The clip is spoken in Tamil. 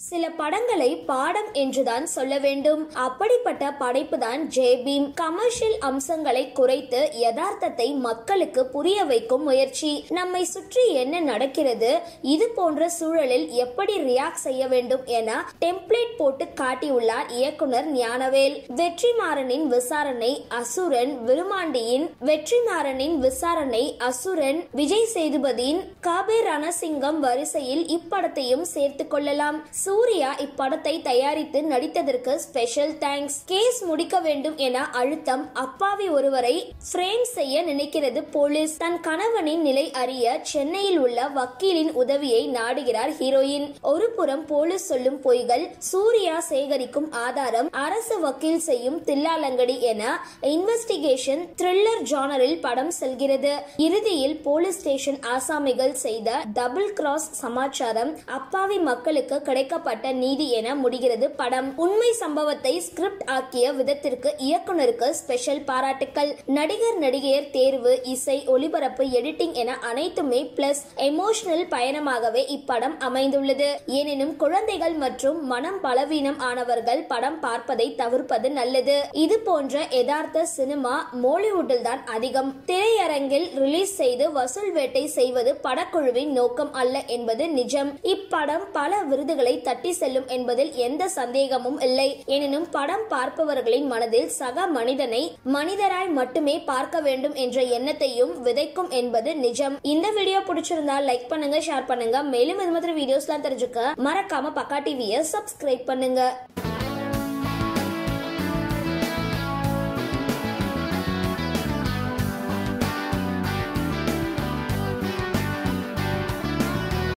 சில படங்களை பாடம் என்றுதான் சொல்ல வேண்டும். அப்படிப்பட்ட படைப்பு தான் ஜெய்பீம். கமர்ஷியல் அம்சங்களை குறைத்து யதார்த்தத்தை மக்களுக்கு புரிய வைக்கும் முயற்சி. நம்மை சுற்றி என்ன நடக்கிறது, இது போன்ற சூழலில் எப்படி ரியாக்ட் செய்ய வேண்டும் என டெம்ப்ளேட் போட்டு காட்டியுள்ளார் இயக்குனர் ஞானவேல். வெற்றிமாறனின் விசாரணை அசுரன், விருமாண்டியின் வெற்றிமாறனின் விசாரணை அசுரன், விஜய் சேதுபதியின் காபே ரணசிங்கம் வரிசையில் இப்படத்தையும் சேர்த்து கொள்ளலாம். சூர்யா இப்படத்தை தயாரித்து நடித்ததற்கு ஸ்பெஷல் தேங்க்ஸ். கேஸ் முடிக்க வேண்டும் என அழுத்தம். அப்பாவி ஒருவரை ஃப்ரேம் செய்ய நினைக்கிறது போலீஸ். தன் கணவனின் நிலை அறிய சென்னையில் உள்ள வக்கீலின் உதவியை நாடுகிறார் ஹீரோயின். ஒரு புறம் போலீஸ் சொல்லும் பொய்கள், சூர்யா சேகரிக்கும் ஆதாரம், அரசு வக்கீல் செய்யும் தில்லாலங்கடி என இன்வெஸ்டிகேஷன் த்ரில்லர் ஜானரில் படம் செல்கிறது. இறுதியில் போலீஸ் ஸ்டேஷன் ஆசாமிகள் செய்த டபுள் கிராஸ் சமாச்சாரம், அப்பாவி மக்களுக்கு கிடைக்கப்பட்ட நீதி என முடிகிறது படம். உண்மை சம்பவத்தை ஸ்கிரிப்ட் ஆக்கிய விதத்திற்கு இயக்குனருக்கு ஸ்பெஷல் பாராட்டுக்கள். நடிகர் நடிகையர் தேர்வு, இசை, ஒளிபரப்பு, எடிட்டிங் என அனைத்துமே பிளஸ். எமோஷனல் பயணமாகவே இப்படம் அமைந்துள்ளது. எனினும் குழந்தைகள் மற்றும் மனம் பலவீனம் ஆனவர்கள் படம் பார்ப்பதை தவிர்ப்பது நல்லது. இது போன்ற யதார்த்த சினிமா மோலிவுட்டில் தான் அதிகம். திரையரங்கில் ரிலீஸ் செய்து வசூல் வேட்டை செய்வது படக்குழுவின் நோக்கம் அல்ல என்பது நிஜம். இப்படம் பல விருதுகளை தட்டி செல்லும் என்பதில் எந்த சந்தேகமும் இல்லை. எனினும் படம் பார்ப்பவர்களின் மனதில் சக மனிதனை மனிதராய் மட்டுமே பார்க்க வேண்டும் என்ற எண்ணத்தையும் விதைக்கும் என்பது நிஜம். இந்த வீடியோ பிடிச்சிருந்தா லைக் பண்ணுங்க, ஷேர் பண்ணுங்க. மேலும் இது மாதிரி வீடியோஸ்லாம் தெரிஞ்சுக்க மறக்காம பக்கா டிவியை சப்ஸ்கிரைப் பண்ணுங்க.